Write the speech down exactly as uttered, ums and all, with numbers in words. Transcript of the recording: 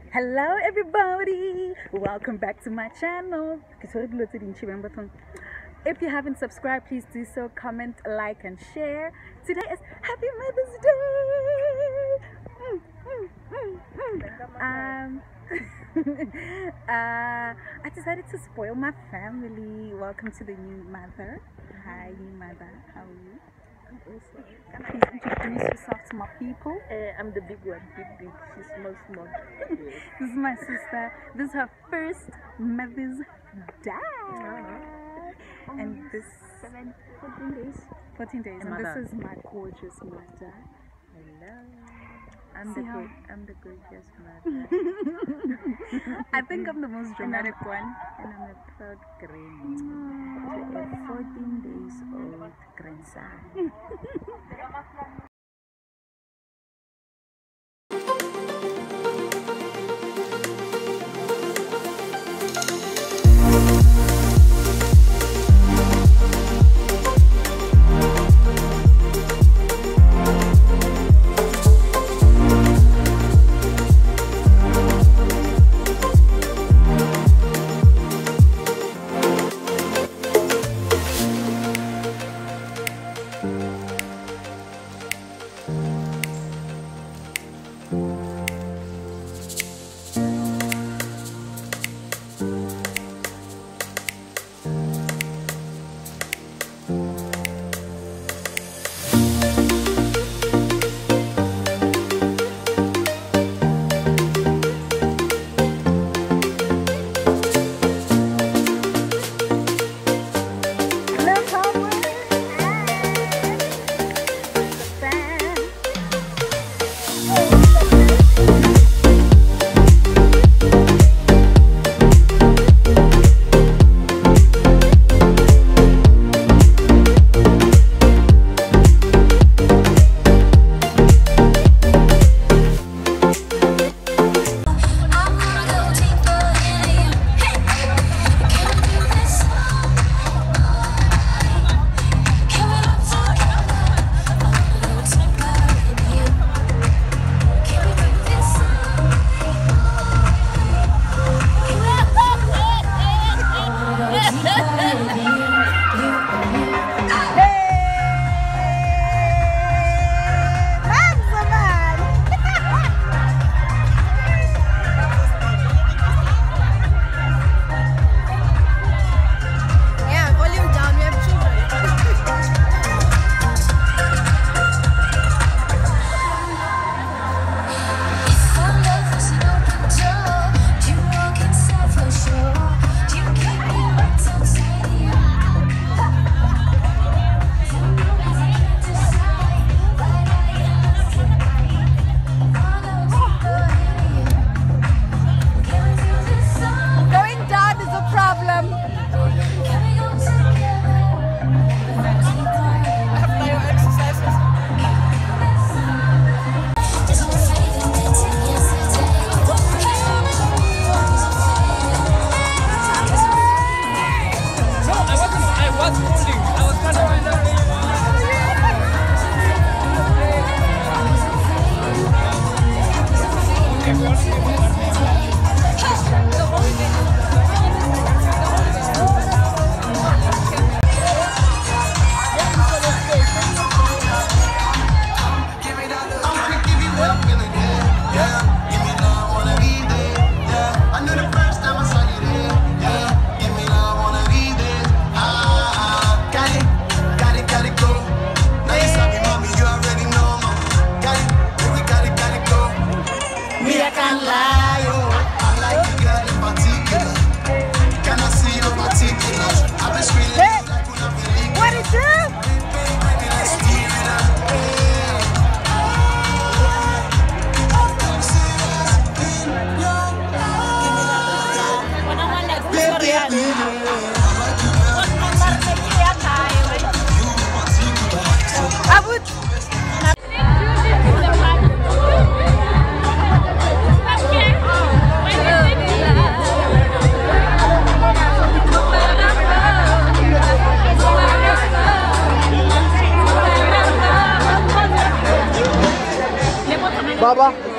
Hello everybody, welcome back to my channel. If you haven't subscribed, please do so. Comment, like and share. Today is Happy Mother's Day. um uh I decided to spoil my family. Welcome to the new mother. Hi new mother, how are you? Please introduce yourself to my people. Uh, I'm the big one, big, big. She's small, small. This is my sister. This is her first Mother's Day. Uh-huh. And this Seven, fourteen days. fourteen days. And mother. this is my gorgeous mother. Hello. I'm See the how- good, I'm the gorgeous mother. I think I'm the most dramatic one. And I'm a proud grandma to a fourteen days old grandson. Baba.